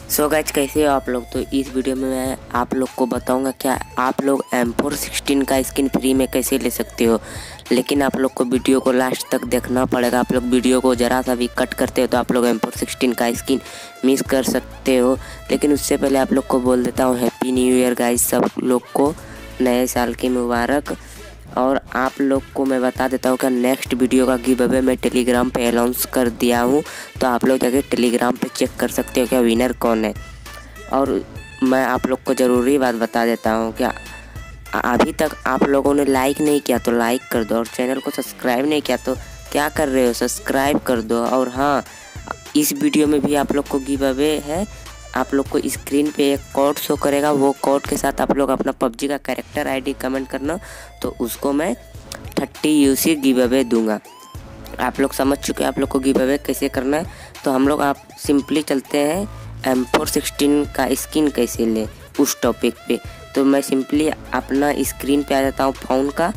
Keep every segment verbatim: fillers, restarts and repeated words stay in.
So guys कैसे हो आप लोग। तो इस वीडियो में मैं आप लोग को बताऊंगा क्या आप लोग एम फोर सिक्सटीन का स्किन फ्री में कैसे ले सकते हो। लेकिन आप लोग को वीडियो को लास्ट तक देखना पड़ेगा। आप लोग वीडियो को ज़रा सा भी कट करते हो तो आप लोग एम फोर सिक्सटीन का स्किन मिस कर सकते हो। लेकिन उससे पहले आप लोग को बोल देता हूँ हैप्पी न्यू ईयर गाइज, सब लोग को नए साल की मुबारक। और आप लोग को मैं बता देता हूँ कि नेक्स्ट वीडियो का गिव अवे मैं टेलीग्राम पे अनाउंस कर दिया हूँ, तो आप लोग जाके टेलीग्राम पे चेक कर सकते हो क्या विनर कौन है। और मैं आप लोग को ज़रूरी बात बता देता हूँ क्या अभी तक आप लोगों ने लाइक नहीं किया तो लाइक कर दो, और चैनल को सब्सक्राइब नहीं किया तो क्या कर रहे हो, सब्सक्राइब कर दो। और हाँ, इस वीडियो में भी आप लोग को गिव अवे है। आप लोग को स्क्रीन पे एक कोड शो करेगा, वो कोड के साथ आप लोग अपना पबजी का कैरेक्टर आईडी कमेंट करना, तो उसको मैं थर्टी यूसी गिव अवे दूंगा। आप लोग समझ चुके हैं आप लोग को गिव अवे कैसे करना है। तो हम लोग आप सिंपली चलते हैं एम फोर सिक्सटीन का स्किन कैसे ले उस टॉपिक पे। तो मैं सिंपली अपना स्क्रीन पे आ जाता हूँ फ़ोन का।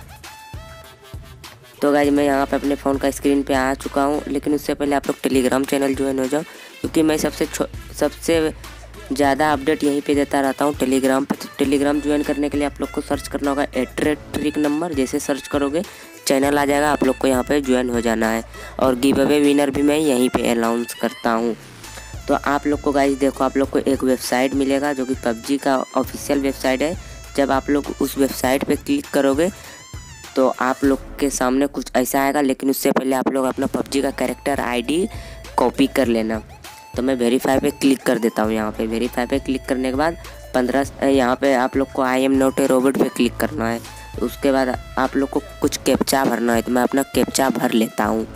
तो गाइज मैं यहाँ पे अपने फ़ोन का स्क्रीन पे आ चुका हूँ, लेकिन उससे पहले आप लोग टेलीग्राम चैनल ज्वाइन हो जाओ, क्योंकि मैं सबसे सबसे ज़्यादा अपडेट यहीं पे देता रहता हूँ टेलीग्राम पे। तो टेलीग्राम ज्वाइन करने के लिए आप लोग को सर्च करना होगा एट्रेट ट्रिक नंबर। जैसे सर्च करोगे चैनल आ जाएगा, आप लोग को यहाँ पे ज्वाइन हो जाना है। और गिव अवे विनर भी मैं यहीं पे अनाउंस करता हूँ। तो आप लोग को गाइज देखो, आप लोग को एक वेबसाइट मिलेगा जो कि पबजी का ऑफिशियल वेबसाइट है। जब आप लोग उस वेबसाइट पे क्लिक करोगे तो आप लोग के सामने कुछ ऐसा आएगा, लेकिन उससे पहले आप लोग अपना पबजी का कैरेक्टर आईडी कॉपी कर लेना। तो मैं वेरीफाई पे क्लिक कर देता हूँ। यहाँ पे वेरीफाई पे क्लिक करने के बाद पंद्रह यहाँ पे आप लोग को I am not a robot पे क्लिक करना है। उसके बाद आप लोग को कुछ कैप्चा भरना है, तो मैं अपना कैप्चा भर लेता हूँ।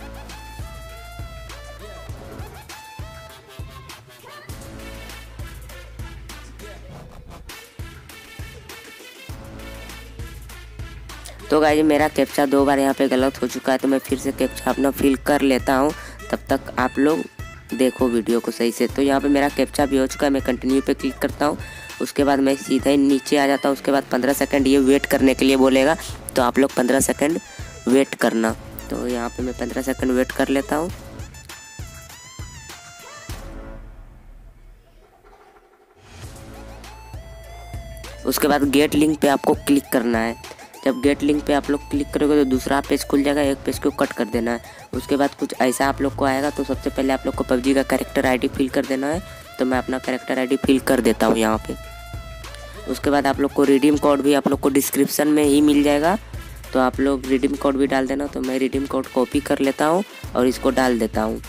तो गाइज मेरा कैप्चा दो बार यहाँ पे गलत हो चुका है, तो मैं फिर से कैप्चा अपना फिल कर लेता हूँ। तब तक आप लोग देखो वीडियो को सही से। तो यहाँ पे मेरा कैप्चा भी हो चुका है, मैं कंटिन्यू पे क्लिक करता हूँ। उसके बाद मैं सीधा ही नीचे आ जाता हूँ। उसके बाद पंद्रह सेकंड ये वेट करने के लिए बोलेगा, तो आप लोग पंद्रह सेकंड वेट करना। तो यहाँ पे मैं पंद्रह सेकंड वेट कर लेता हूँ। उसके बाद गेट लिंक पे आपको क्लिक करना है। जब गेट लिंक पे आप लोग क्लिक करोगे तो दूसरा पेज खुल जाएगा, एक पेज को कट कर देना है। उसके बाद कुछ ऐसा आप लोग को आएगा। तो सबसे पहले आप लोग को पबजी का कैरेक्टर आईडी फिल कर देना है। तो मैं अपना कैरेक्टर आईडी फिल कर देता हूँ यहाँ पे। उसके बाद आप लोग को रिडीम कोड भी आप लोग को डिस्क्रिप्शन में ही मिल जाएगा, तो आप लोग रिडीम कोड भी डाल देना। तो मैं रिडीम कोड कॉपी कर लेता हूँ और इसको डाल देता हूँ।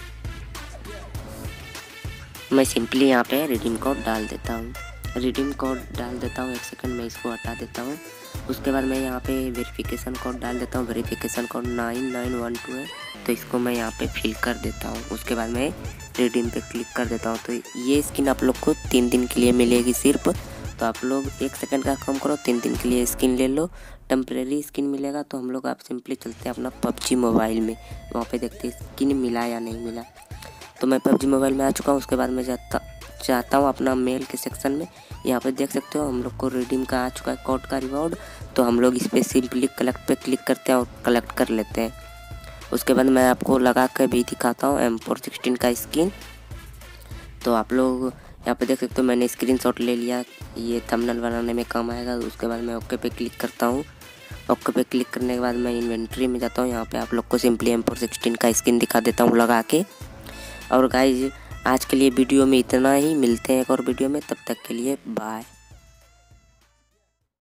मैं सिंपली यहाँ पे रिडीम कोड डाल देता हूँ रिडीम कोड डाल देता हूँ। एक सेकंड में इसको हटा देता हूँ। उसके बाद मैं यहाँ पे वेरिफिकेशन कोड डाल देता हूँ। Verification code nine nine one two है, तो इसको मैं यहाँ पे फिल कर देता हूँ। उसके बाद मैं रिडीम पे क्लिक कर देता हूँ। तो ये स्किन आप लोग को तीन दिन के लिए मिलेगी सिर्फ। तो आप लोग एक सेकंड का काम करो, तीन दिन के लिए स्किन ले लो, टेम्प्रेरी स्किन मिलेगा। तो हम लोग आप सिंपली चलते हैं अपना पबजी मोबाइल में, वहाँ पे देखते हैं स्किन मिला या नहीं मिला। तो मैं पबजी मोबाइल में आ चुका हूँ। उसके बाद मैं जाता चाहता हूँ अपना मेल के सेक्शन में। यहाँ पे देख सकते हो हम लोग को रिडीम का आ चुका है कोड का रिवॉर्ड। तो हम लोग इस पर सिंपली कलेक्ट पे क्लिक करते हैं और कलेक्ट कर लेते हैं। उसके बाद मैं आपको लगा कर भी दिखाता हूँ एम फोर सिक्सटीन का स्किन। तो आप लोग यहाँ पे देख सकते हो मैंने स्क्रीनशॉट ले लिया, ये थंबनेल बनाने में काम आएगा। उसके बाद मैं ओके पे क्लिक करता हूँ। ओके पे क्लिक करने के बाद मैं इन्वेंट्री में जाता हूँ। यहाँ पे आप लोग को सिंपली एम फोर सिक्सटीन का स्किन दिखा देता हूँ लगा के। और गाइज आज के लिए वीडियो में इतना ही, मिलते हैं एक और वीडियो में, तब तक के लिए बाय।